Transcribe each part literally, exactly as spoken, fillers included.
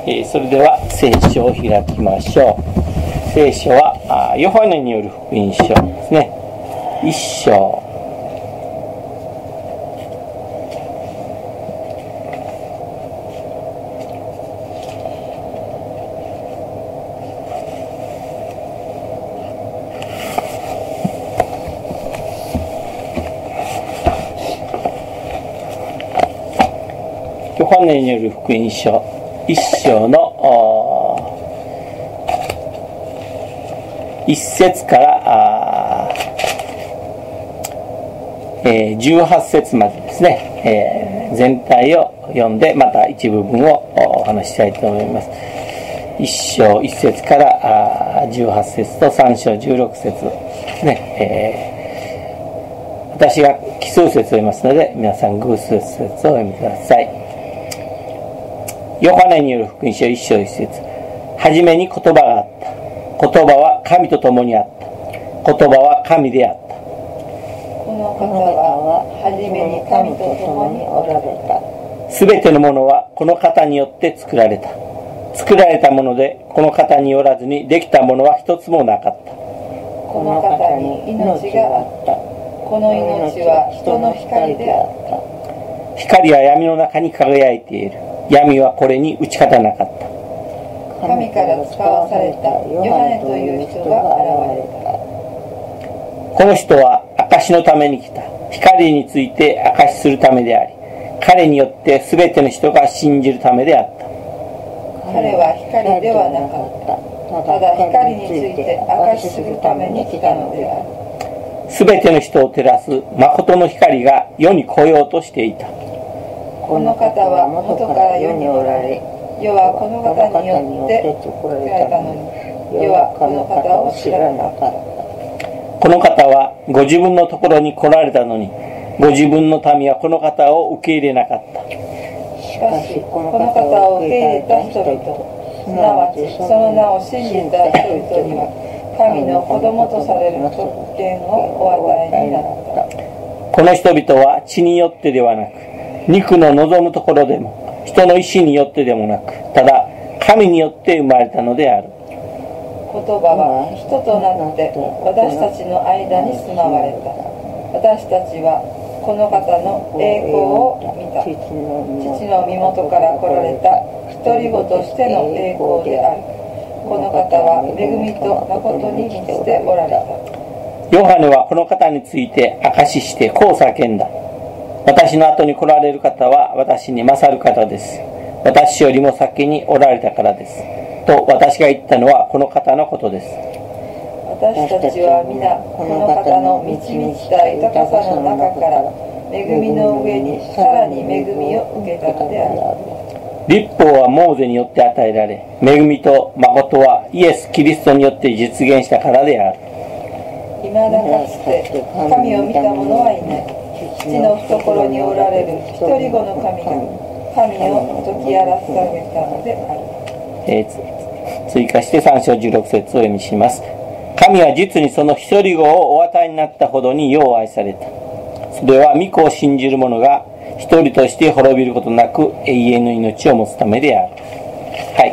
えー、それでは聖書を開きましょう。聖書はヨハネによる福音書ですね。一章。ヨハネによる福音書一章の一節からえー、じゅうはち節までですね、えー、全体を読んでまた一部分をお話ししたいと思います。一章一節からじゅうはち節と三章じゅうろく節ですね、えー、私が奇数節を読みますので皆さん偶数節をお読みください。ヨハネによる福音書一章一節。はじめに言葉があった。言葉は神と共にあった。言葉は神であった。 この方ははじめに神と共におられた。 すべてのものはこの方によって作られた。作られたものでこの方によらずにできたものは一つもなかった。 この方に命があった。この命は人の光であった。 光は闇の中に輝いている。闇はこれに打ち勝たなかった。 神から使わされたヨハネという人が現れた。 この人は証のために来た。光について証しするためであり、彼によって全ての人が信じるためであった。 彼は光ではなかった。ただ光について証しするために来たのである。 全ての人を照らす誠の光が世に来ようとしていた。 この方は元から世におられ、世はこの方によって作られたのに、世はこの方を知らなかった。 この方はご自分のところに来られたのに、ご自分の民はこの方を受け入れなかった。 しかしこの方を受け入れた人々、すなわちその名を信じた人々には、神の子供とされる特権をお与えになった。 この人々は血によってではなく、肉の望むところでも人の意志によってでもなく、ただ神によって生まれたのである。 言葉は人となって私たちの間に住まわれた。私たちはこの方の栄光を見た。父の身元から来られた独り子としての栄光である。この方は恵みと誠に満ちておられた。 ヨハネはこの方について証ししてこう叫んだ。私の後に来られる方は私に勝る方です。私よりも先におられたからです。と私が言ったのはこの方のことです。 私たちは皆この方の満ち満ちた豊かさの中から恵みの上にさらに恵みを受けたのである。 律法はモーゼによって与えられ、恵みと誠はイエス・キリストによって実現したからである。 いまだかつて神を見た者はいない。父の懐におられる一人子の神が神を解きあらされたのである。 えー、追加してさん章じゅうろく節を読みします。神は実にその一人子をお与えになったほどによう愛された。それは御子を信じる者が一人として滅びることなく永遠の命を持つためである。はい。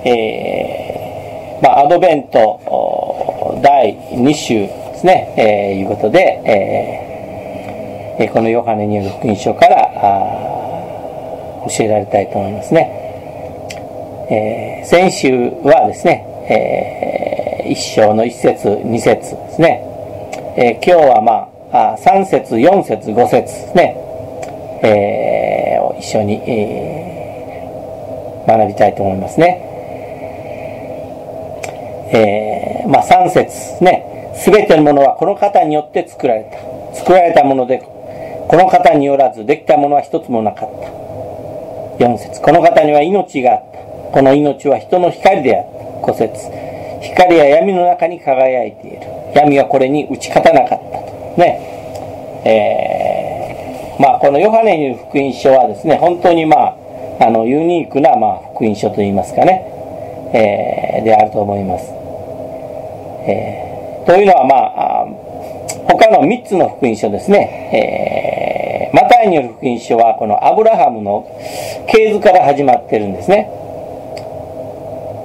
えー、まあアドベントだいに週ですね。えー、いうことで、えー、このヨハネによる福音書から教えられたいと思いますね。えー、先週はですね、えー、一章の一節二節ですね、えー、今日はまあ三節四節五節ですね、えー、を一緒に、えー、学びたいと思いますね。えー、まあ三節ですね。すべてのものはこの方によって作られた。作られたものでこの方によらずできたものは一つもなかった。四節、この方には命があった。この命は人の光であった。ご節、光は闇の中に輝いている。闇はこれに打ち勝たなかったとね。えー、まあこのヨハネによる福音書はですね、本当にまああのユニークなまあ福音書といいますかね、えー、であると思います。えー、というのはまあ他のみっつの福音書ですね、えー、マタイによる福音書はこのアブラハムの系図から始まってるんですね。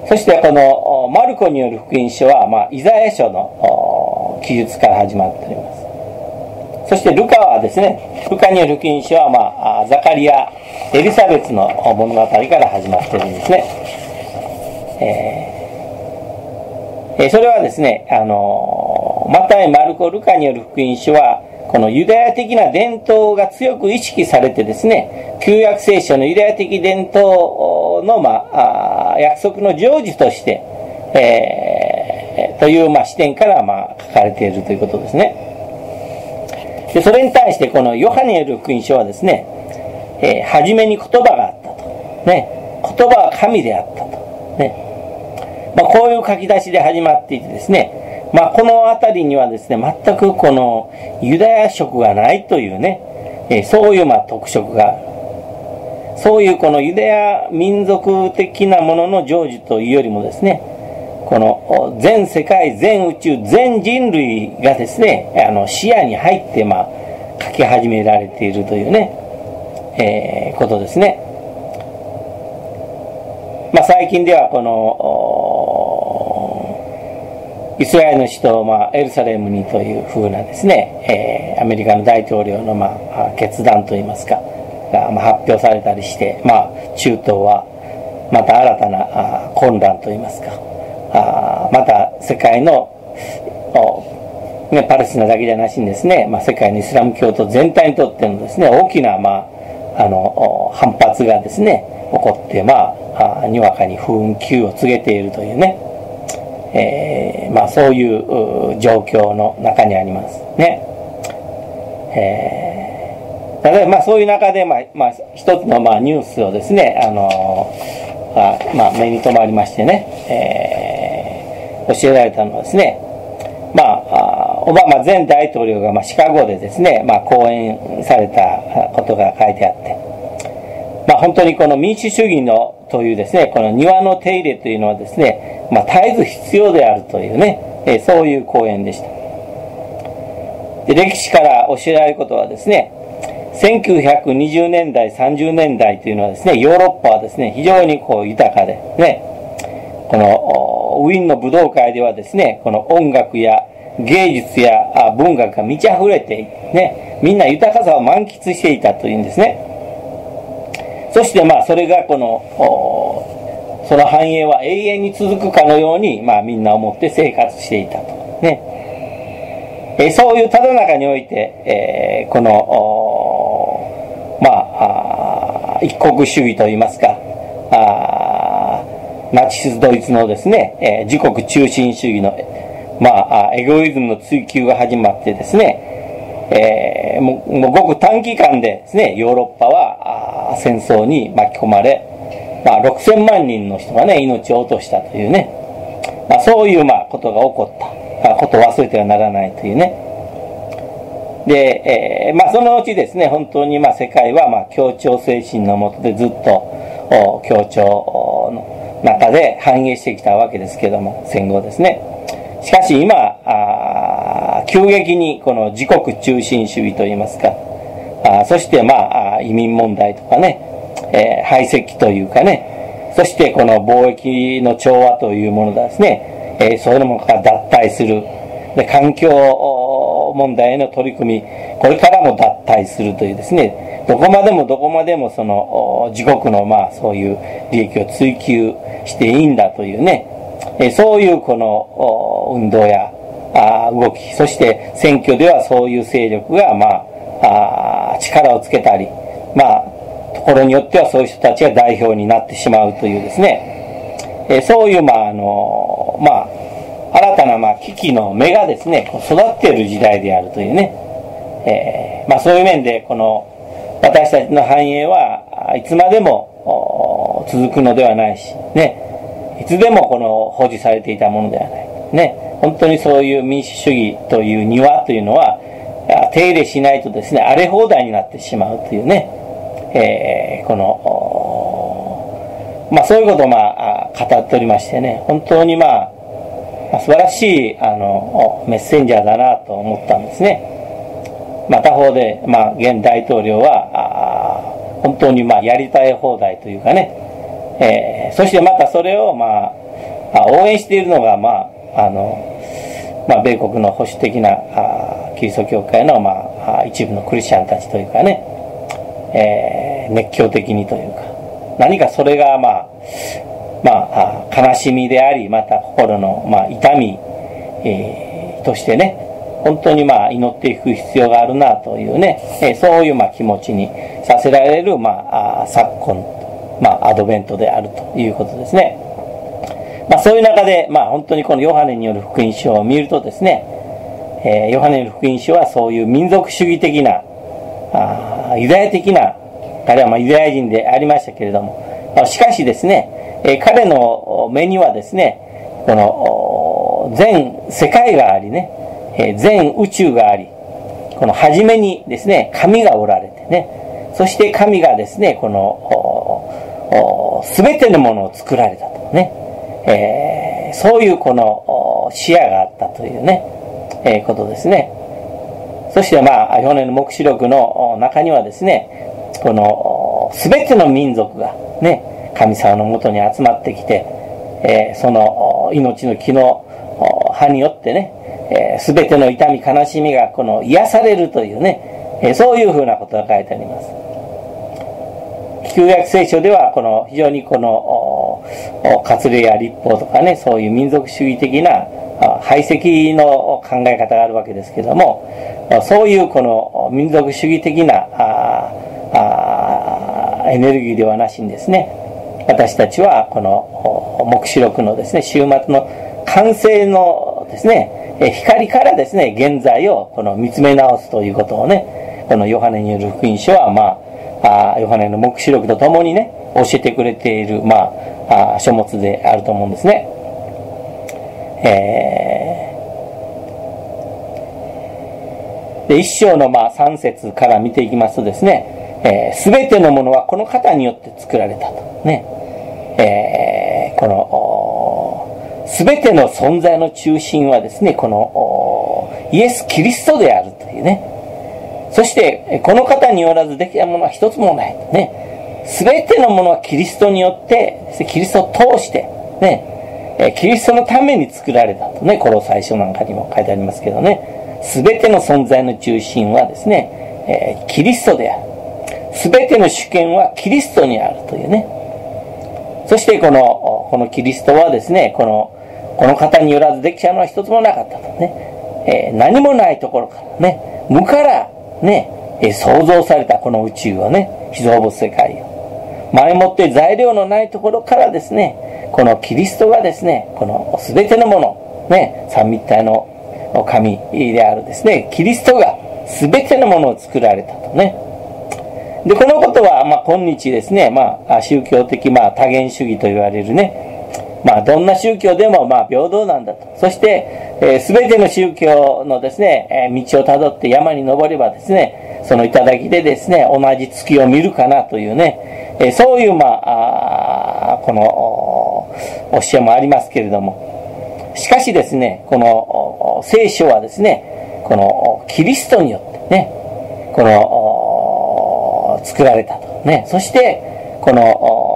そしてこのマルコによる福音書は、まあ、イザヤ書の記述から始まっております。そしてルカはですね、ルカによる福音書は、まあ、ザカリア、エリザベツの物語から始まっているんですね。えー、それはですね、あのマタイ、マルコ、ルカによる福音書はこのユダヤ的な伝統が強く意識されてですね、旧約聖書のユダヤ的伝統の、まあ、あ約束の成就として、えー、という、まあ、視点から、まあ、書かれているということですね。でそれに対してこのヨハネによる福音書はですね、えー、初めに言葉があったと、ね、言葉は神であったと、ね、まあ、こういう書き出しで始まっていてですね、まあ、このあたりにはですね、全くこのユダヤ色がないというね、えー、そういうまあ特色がある。そういうこのユダヤ民族的なものの成就というよりもですね、この全世界、全宇宙、全人類がですね、あの視野に入って、まあ、書き始められているというね、えー、ことですね。まあ、最近ではこのイスラエルの首都、まあ、エルサレムにというふうなですね、えー、アメリカの大統領の、まあ、決断といいますかが、まあ、発表されたりして、まあ、中東はまた新たなあ混乱といいますか、あまた世界の、ね、パレスチナだけじゃなしにですね、まあ、世界のイスラム教徒全体にとってのですね、大きな、まあ、あの反発がですね起こって、まあ、にわかに不運休を告げているというね、えーまあ、そういう状況の中にありますね。えー、例えば、まあ、そういう中で、まあまあ、一つの、まあ、ニュースをですね、あのあまあ、目に留まりましてね、えー、教えられたのはですね、まあ、オバマ前大統領が、まあ、シカゴでですね、まあ、講演されたことが書いてあって、まあ、本当にこの民主主義のというですね、この庭の手入れというのはですね、まあ、絶えず必要であるというね、えー、そういう講演でした。で、歴史から教えられることはですね、せんきゅうひゃくにじゅうねんだい、さんじゅうねんだいというのはですね、ヨーロッパはですね、非常にこう豊かでね、このウィーンの武道会ではですね、この音楽や芸術や文学が満ち溢れていてね、みんな豊かさを満喫していたというんですね。そしてまあそれがこのその繁栄は永遠に続くかのように、まあ、みんな思って生活していたとね、えー、そういうただ中において、えー、このまあ一国主義といいますか、あナチスドイツのですね、えー、自国中心主義のまあエゴイズムの追求が始まってですね、えー、もう、もうごく短期間でですね、ヨーロッパは戦争に巻き込まれ、まあ、ろくせんまんにんの人がね、命を落としたというね、まあ、そういうまあことが起こったことを忘れてはならないというね。で、えー、まあそのうちですね、本当にまあ世界はまあ協調精神のもとでずっと協調の中で繁栄してきたわけですけども、戦後ですね。しかし今、あ急激にこの自国中心主義といいますか、あそしてまあ移民問題とかね、えー、排斥というかね、そしてこの貿易の調和というものですね、えー、そういうものから脱退する。で、環境問題への取り組み、これからも脱退するというですね、どこまでもどこまでもその自国のまあそういう利益を追求していいんだというね、えー、そういうこの運動やあ動き、そして選挙ではそういう勢力がまあ、あ力をつけたり、まあところによってはそういう人たちが代表になってしまうというですね、えー、そういうまああのまあ新たなまあ危機の芽がですね育っている時代であるというね、えー、まあそういう面でこの私たちの繁栄はいつまでも続くのではないしね、いつでもこの保持されていたものではないね。本当にそういう民主主義という庭というのは手入れしないとですね荒れ放題になってしまうというね、えー、このまあそういうことをまあ語っておりましてね、本当にまあ素晴らしいあのメッセンジャーだなと思ったんですね。まあ他方でまあ現大統領は本当にまあやりたい放題というかね、 えー、そしてまたそれを、まあ、応援しているのが、まああのまあ、米国の保守的なあキリスト教会の、まあ、一部のクリスチャンたちというかね、えー、熱狂的にというか、何かそれが、まあまあ、悲しみであり、また心の、まあ、痛み、えー、としてね、本当にまあ祈っていく必要があるなというね、えー、そういうまあ気持ちにさせられる、まあ、昨今、まあ、アドベントであるということですね。まあ、そういう中で、まあ、本当にこのヨハネによる福音書を見るとですね、えー、ヨハネによる福音書はそういう民族主義的な、あユダヤ的な、彼はまあユダヤ人でありましたけれども、しかしですね、えー、彼の目にはですね、この全世界がありね、えー、全宇宙があり、この初めにですね、神がおられてね、そして神がですね、このすべてのものを作られたとね、えー、そういうこの視野があったというね、えー、ことですね。そしてまあヨハネの黙示録の中にはですね、このすべての民族がね、神様のもとに集まってきて、えー、その命の木の葉によってね、すべ、えー、ての痛み悲しみがこの癒されるというね、えー、そういうふうなことが書いてあります。旧約聖書ではこの非常にこの割礼や律法とかね、そういう民族主義的な排斥の考え方があるわけですけども、そういうこの民族主義的なああエネルギーではなしにですね、私たちはこの黙示録のですね、終末の完成のですね、光からですね、現在をこの見つめ直すということをね、このヨハネによる福音書はまあ、あヨハネの黙示録とともにね、教えてくれている、まあ、あ書物であると思うんですね。えー、で一章のまあさん節から見ていきますとですね、すべ、えー、てのものはこの方によって作られたとね、えー、このすべての存在の中心はですね、このイエス・キリストであるというね。そしてこの方によらずできたものは一つもないね。すべてのものはキリストによってキリストを通してね、キリストのために作られたとね、この最初なんかにも書いてありますけどね、すべての存在の中心はですね、えー、キリストである。すべての主権はキリストにあるというね。そしてこのこのキリストはですね、このこの方によらずできたのは一つもなかったとね、えー、何もないところからね、無からね、え創造されたこの宇宙をね、被造物世界を前もって材料のないところからですね、このキリストがですね、この全てのものね、三位一体の神であるですね、キリストが全てのものを作られたとね。でこのことは、まあ、今日ですね、まあ、宗教的、まあ、多元主義と言われるね、まあ、どんな宗教でも、まあ、平等なんだと。そして、えー、全ての宗教のですね、えー、道をたどって山に登ればですね、その頂でですね、同じ月を見るかなというね、えー、そういう、まあ、あこの教えもありますけれども、しかしですね、この聖書はですね、このキリストによってね、この作られたとね、そしてこの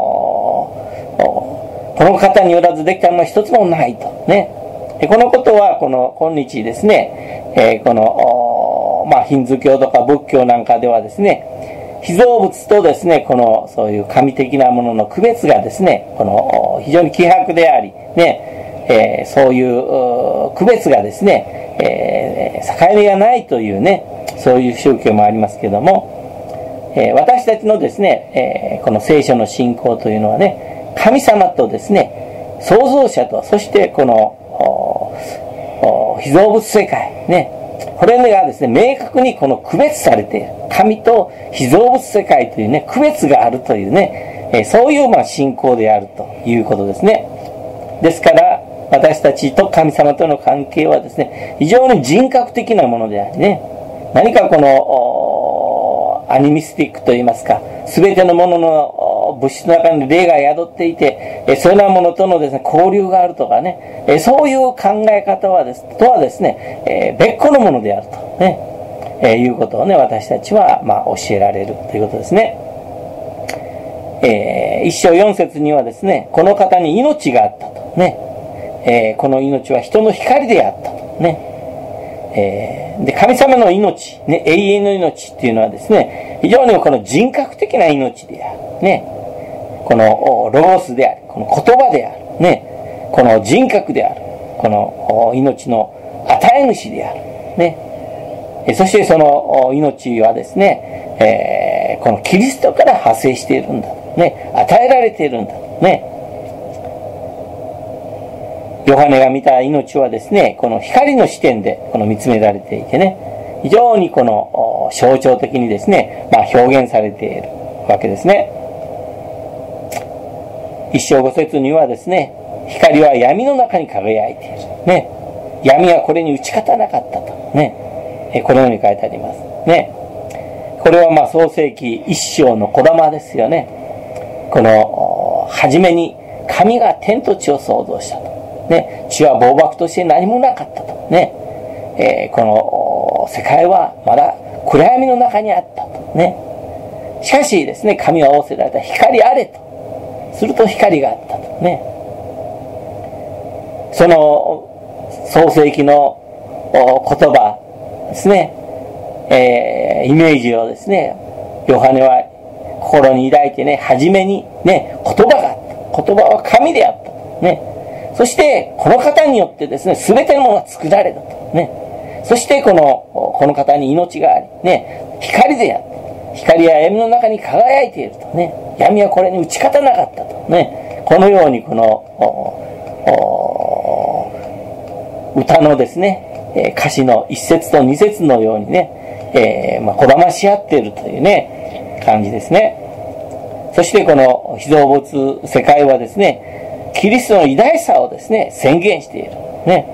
この方によらずできたのは一つもないとね。このことはこの今日ですね、えー、このまあヒンズー教とか仏教なんかではですね、被造物とですね、このそういう神的なものの区別がですね、この非常に希薄でありね、えー、そういう区別がですね、えー、境目がないというね、そういう宗教もありますけども、えー、私たちのですね、えー、この聖書の信仰というのはね、神様とですね、創造者と、そしてこの被造物世界ね、これがですね、明確にこの区別されている。神と被造物世界というね、区別があるというね、えー、そういうまあ信仰であるということですね。ですから私たちと神様との関係はですね、非常に人格的なものでありね、何かこのアニミスティックといいますか、全てのものの物質の中に霊が宿っていて、えそういうようなものとのですね、交流があるとかね、えそういう考え方はですとはですね、え別個のものであるとね、えいうことをね、私たちはまあ教えられるということですね。 えー、一章四節にはですね、この方に命があったとね、えー、この命は人の光であったとね、えー、で神様の命、ね、永遠の命っていうのはですね、非常にこの人格的な命であるね、このロゴスである、この言葉であるね、この人格である、この命の与え主であるね、そしてその命はですね、えー、このキリストから派生しているんだね、与えられているんだね。ヨハネが見た命はですね、この光の視点でこの見つめられていてね、非常にこの象徴的にですね、まあ、表現されているわけですね。一章五節にはですね、光は闇の中に輝いているね、闇はこれに打ち勝たなかったとね、このように書いてありますね。これはまあ創世記一章の小玉ですよね。この初めに神が天と地を創造したとね、地は暴漠として何もなかったとね、えー、この世界はまだ暗闇の中にあったとね。しかしですね、神は仰せられた、光あれとすると光があったとね。その創世記の言葉ですね、えー、イメージをですね、ヨハネは心に抱いてね、初めにね、言葉があった。言葉は神であったね。そしてこの方によってですね、全てのものが作られたとね。そしてこのこの方に命がありね、光であった。光は闇の中に輝いているとね。闇はこれに打ち勝たなかったとね。このようにこの歌のですね、歌詞の一節と二節のようにね、えー、まあこだまし合っているというね感じですね。そしてこの被造物世界はですね、キリストの偉大さをですね、宣言している。ね。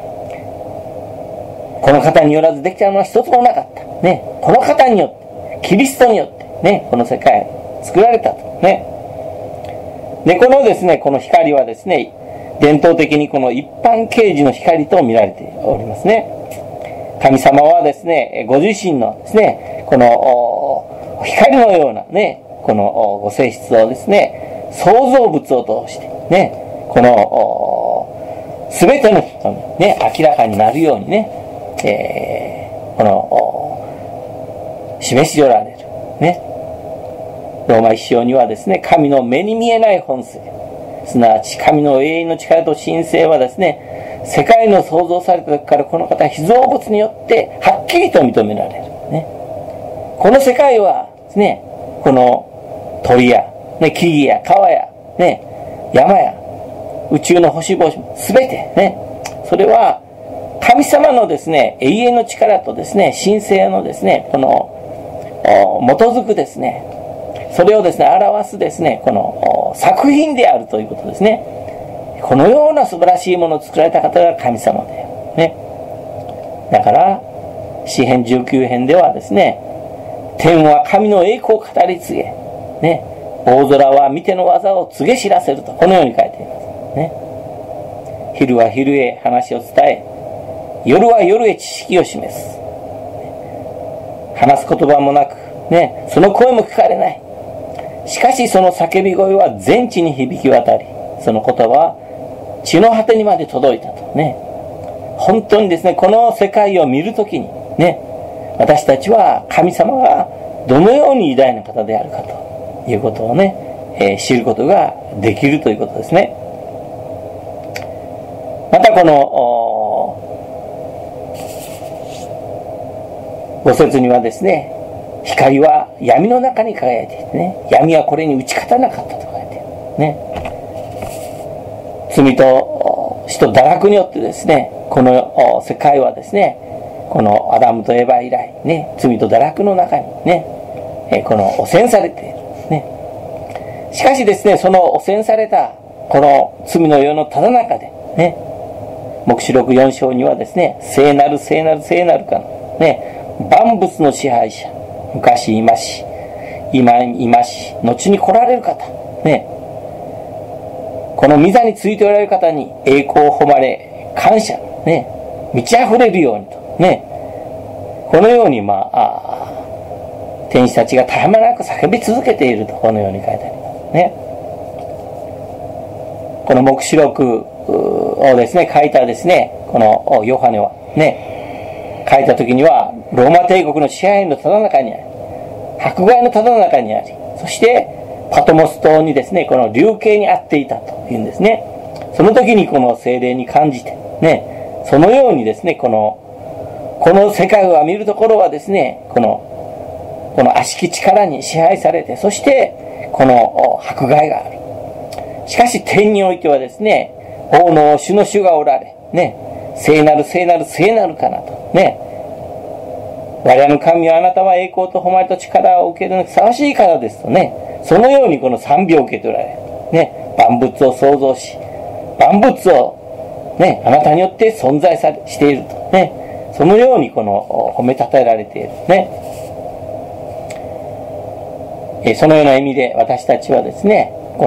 この方によらずできたのは一つもなかった。ね。この方によって、キリストによって、ね、この世界作られたと。ね。で、このですね、この光はですね、伝統的にこの一般啓示の光と見られておりますね。神様はですね、ご自身のですね、この光のようなね、このご性質をですね、創造物を通してね、このすべての人にね、明らかになるようにね、えー、この示しおられるね。ローマ一章にはですね、神の目に見えない本性、すなわち神の永遠の力と神性はですね、世界の創造された時からこの方被造物によってはっきりと認められるね。この世界はですね、この鳥や、ね、木々や川や、ね、山や宇宙の星々すべてね、それは神様のですね、永遠の力とですね、神聖のですね、この基づくですね、それをですね、表すですね、この作品であるということですね。このような素晴らしいものを作られた方が神様であるね。だから詩編じゅうきゅう編ではですね、天は神の栄光を語り継げね、大空は見ての技を告げ知らせると、このように書いていますね。昼は昼へ話を伝え、夜は夜へ知識を示す。話す言葉もなくね、その声も聞かれない。しかしその叫び声は全地に響き渡り、その言葉は地の果てにまで届いたとね。本当にですね、この世界を見るときにね、私たちは神様がどのように偉大な方であるかということをね、えー、知ることができるということですね。またこのご節にはですね、光は闇の中に輝いていてね、闇はこれに打ち勝たなかったと書いてあるね。罪と死と堕落によってですね、この世界はですね、このアダムとエバ以来ね、罪と堕落の中にね、この汚染されているね。しかしですね、その汚染されたこの罪の世のただ中でね、黙示録よん章にはですね、聖なる聖なる聖なるかのね、万物の支配者、昔いまし、今いまし、後に来られる方ね、この御座についておられる方に栄光を誉れ感謝ね、満ち溢れるようにとね、このようにまあ、あ天使たちが絶え間なく叫び続けていると、このように書いてありますね。この黙示録をですね、書いたですね、このヨハネはね、書いた時には、ローマ帝国の支配のただ中にあり、迫害のただ中にあり、そしてパトモス島にですね、この流刑にあっていたというんですね。その時にこの聖霊に感じて、ね、そのようにですね、この、この世界を見るところはですね、この、この悪しき力に支配されて、そして、この迫害がある。しかし天においてはですね、王の主の主がおられ、ね、聖なる聖なる聖なるかなと、ね、我らの神はあなたは栄光と誉れと力を受けるのにふさわしいからですとね、そのようにこの賛美を受け取られ、ね、万物を創造し、万物を、ね、あなたによって存在されしていると、ね、そのようにこの褒めたたえられている、ね。そのような意味で私たちはですね、こ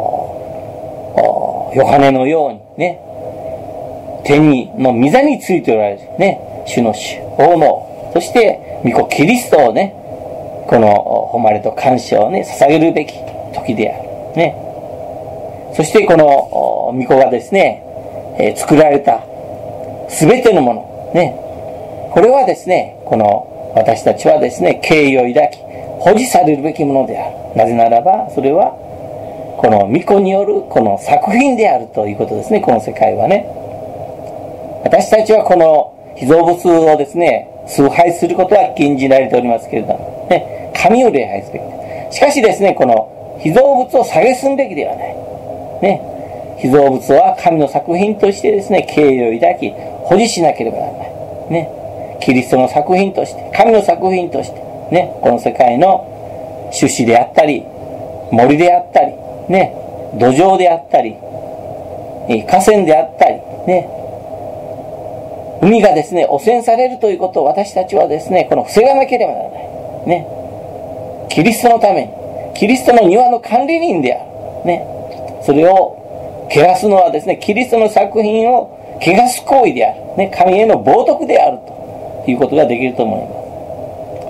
のヨハネのようにね、天にの御座についておられるね、主の主、王の王、そして御子キリストをね、この誉れと感謝をね、捧げるべき時である。ね。そしてこの御子がですね、えー、作られたすべてのもの、ね、これはですね、この私たちはですね、敬意を抱き、保持されるべきものである。なぜならば、それは、この御子によるこの作品であるということですね、この世界はね。私たちはこの被造物をですね、崇拝することは禁じられておりますけれども、ね、神を礼拝すべき。しかしですね、この被造物を蔑むべきではない。ね、被造物は神の作品としてですね、敬意を抱き、保持しなければならない。ね、キリストの作品として、神の作品として、ね、この世界の種子であったり、森であったり、ね、土壌であったり、河川であったり、ね、海がですね、汚染されるということを私たちはですね、この防がなければならない。ね、キリストのために、キリストの庭の管理人である。ね、それを汚すのはですね、キリストの作品を汚す行為である。ね、神への冒涜であるということができると思います。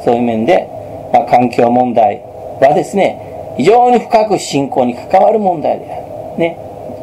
そういう面で、まあ、環境問題はですね、非常に深く信仰に関わる問題である。ね。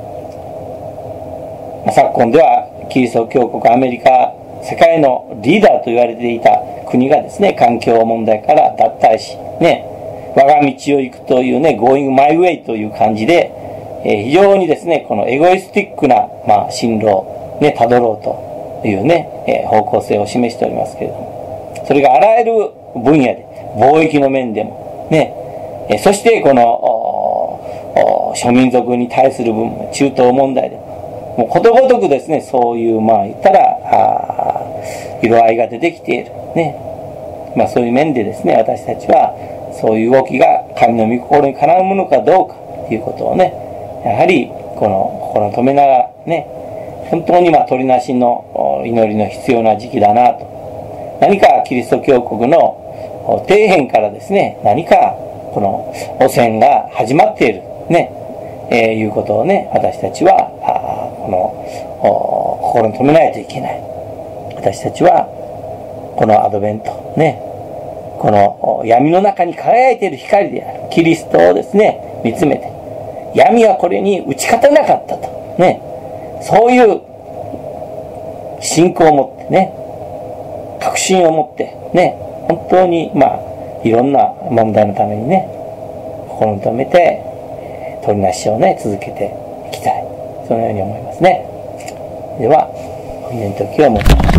まあ、昨今では、キリスト教国アメリカ、世界のリーダーと言われていた国がですね、環境問題から脱退し、ね、我が道を行くというね、going my way という感じで、えー、非常にですね、このエゴイスティックな、まあ、進路をね、辿ろうというね、えー、方向性を示しておりますけれども、それがあらゆる分野で、貿易の面でも、ね、えー、そしてこの、諸民族に対する部分、中東問題でも、もうことごとくですね、そういう、まあ言ったら、あ色合いが出てきている。ね。まあそういう面でですね、私たちは、そういう動きが神の御心にかなうものかどうかということをね、やはり、この心を止めながらね、本当にまあ取りなしの祈りの必要な時期だなと。何かキリスト教国の底辺からですね、何かこの汚染が始まっている。ね。えー、いうことをね、私たちは、この心に留めないといけない。私たちはこのアドベントね、この闇の中に輝いている光であるキリストをですね、見つめて、闇はこれに打ち勝てなかったとね、そういう信仰を持ってね、確信を持ってね、本当にまあいろんな問題のためにね、心に留めて取りなしをね、続けていきたい。そのように思いますね。では、お祈りの時を持ちます。